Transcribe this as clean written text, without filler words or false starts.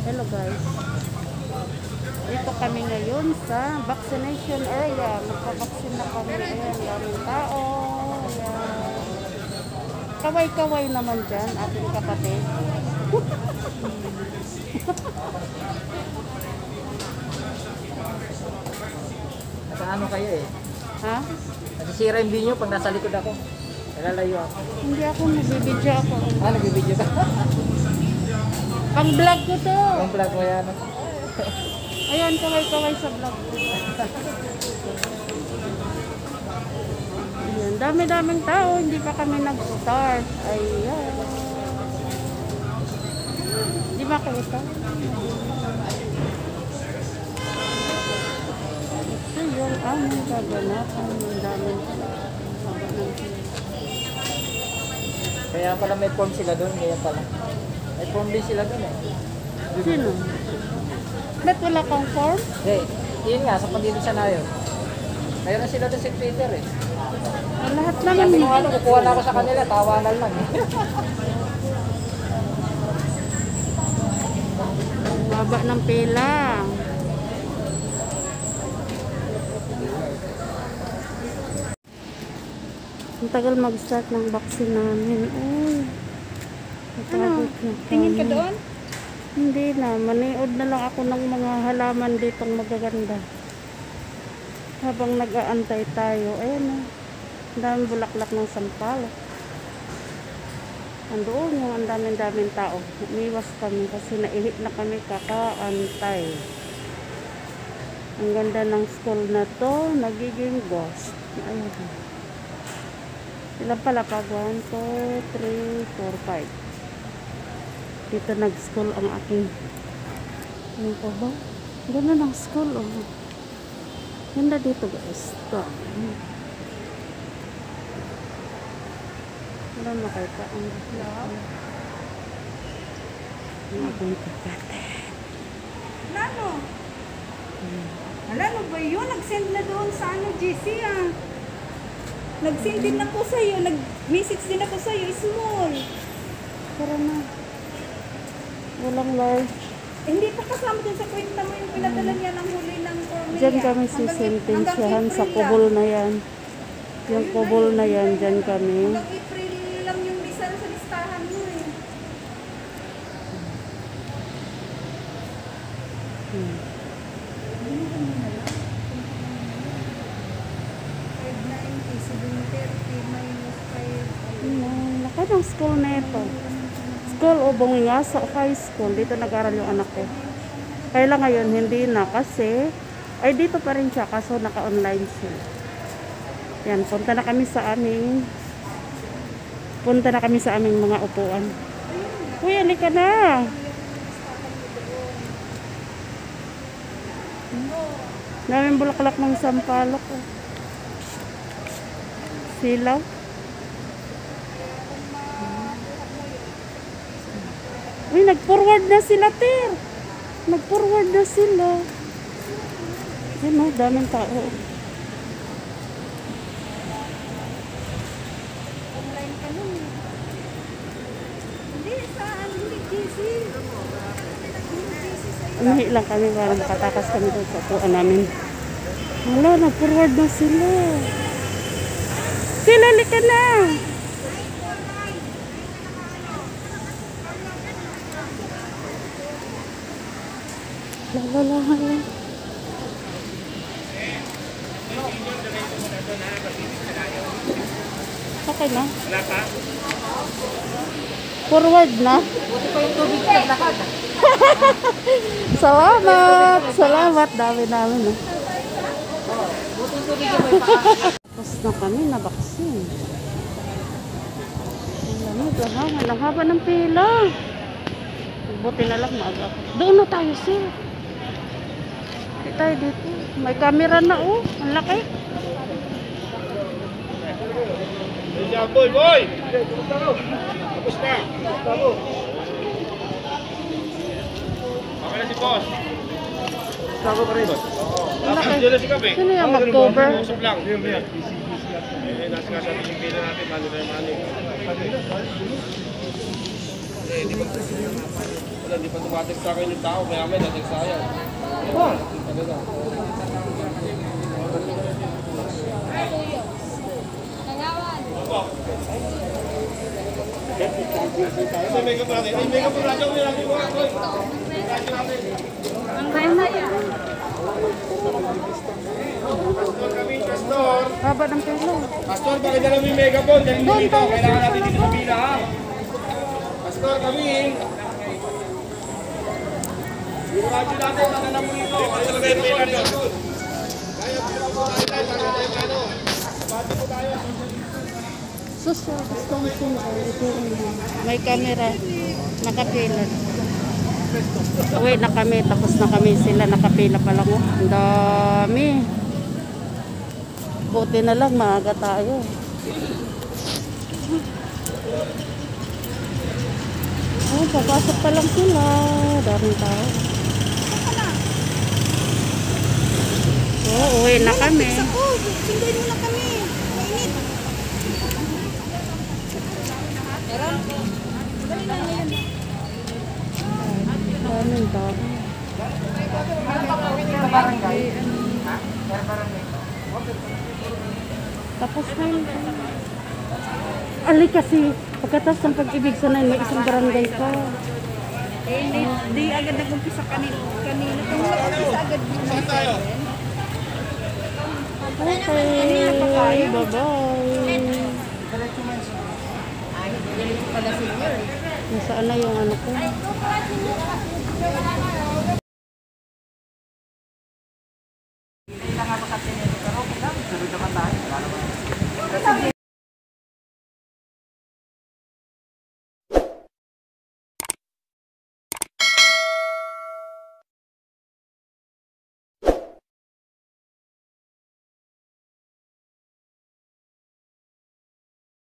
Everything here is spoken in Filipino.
Hello guys. Dito kami ngayon sa vaccination area. Magpabaksin na kami. Ayan, daming tao. Ayan. Kaway-kaway naman dyan, ating kapatid. Ano kayo eh? Ha? Nasisira yung video pag nasa likod ako. Nalalayo ako. Hindi ako, nagbibidyo ako. Nagbibideo ka? Pang vlog ko to. Ang vlog mo yan. Ayan, kaway-kaway sa vlog ko. Ayan, dami-daming tao. Hindi pa kami nag-start. Ayan. Di ba kita? Ito yung aming kaganapan. Ang daming haba ng Kaya pala may form sila doon. Kaya pala. May form din sila doon eh. Sino? Ba't wala kang form? Hey, yun nga, sa pandito sa nayo. Mayroon sila doon si Twitter eh. Lahat naman. Sabi ko ano, kukuha na ako sa kanila, tawanan lang eh. Baba ng pila. Ang tagal mag-start ng vaccine namin. Uy. Ano? Tingin ka doon? Hindi na. Maniod na lang ako ng mga halaman ditong magaganda. Habang nag-aantay tayo. Ayan o. Ang daming bulaklak ng sampalok. Andoon yung ang daming tao. Umiwas kami kasi naihip na kami kakaantay. Ang ganda ng school na to. Nagiging ghost. Ayan. Ilan pala pag 1, 2, 3, 4, 5. Dito nag-school ang aking ano pa ba? Ganda ng school oh. Ganda dito guys. Ito. Wala makita ang aking kapatid. Lalo? Lalo ba yun? Nag-send na doon sa ano, GC ah. Nag-send din ako sa'yo. Nag-message din ako sa'yo. Small. Tara na. Walang large. Hindi pa kasama dun sa kwenta mo yung pinadala niya ng huli ng Cornea. Diyan kami sisentensyahan sa kubol na yan. Yung kubol na yan, diyan kami. Hanggang April lang yung Rizal sa listahan mo eh. Laki ng school na ito. School o Bungingasa High School. Dito nag-aral yung anak ko. Kaya lang ngayon, hindi na kasi ay dito pa rin siya kaso naka-online siya. Yan, punta na kami sa aming mga upuan. Uy, halika na. Daming bulaklak ng sampalok. Oh. Silaw. Uy, nag-forward na sila, Ter. Nag-forward na sila. Yan o, daming tao. Online ka nun eh. Hindi, saan? Hindi, GC. Umahi lang kami para makatakas kami doon sa upuan namin. Wala, nag-forward na sila. Sila, lika na. Lala. Okay na. Wala pa? Forward na. Buti pa yung tubig na lahat. Salamat. Dami namin. No? Buti yung tubig yung may paa. Tapos na kami na vaccine. Ang haba ng pila. Buti na lang maaga. Doon na tayo, sir. Hindi tayo dito. May camera na oh. Ang laki. Boy! Tapos na! Okay na si boss. Bago pa rin. Ang laki. Diyan na si Kabe. Sino yung mag-cover? Usap lang. Nasa nga sabi yung pila natin, mali na yung mali. Wala, hindi pa tumatik sa akin yung tao. Kaya may dating sayang. Oh! Talaga. May makeup natin. Ay, makeup natin. May natin mo. Pastor kami, Pastor. Haba ng pelo. Pastor, bakit na yung megaphone? Dali dito. Kailangan natin dito sa pila, ha? Pastor kami. Yung radyo natin, mananam mo dito. Kaya talaga yung pila nyo. Kaya pila mo tayo tayo. Kaya tayo tayo. Bati po tayo. Social distancing. May camera. Nakapila. Uwi na kami. Tapos na kami sila. Nakapila pa lang. Oh. Ang dami. Buti na lang. Maaga tayo. Oh, papasok pa lang sila. Daming tao. Oh, uwi na kami. Ako, sunduin mo na kami. Mainit. Meron? Dali na ngayon. Daming tao. Tapos na yun. Ali kasi, pagkatapos ng pag-ibig sanay, may isang barangay pa. Di agad nag-umpisa kanina. Kung nag-umpisa agad Saan tayo? Okay, bye-bye. Nasaan na yung ano ko?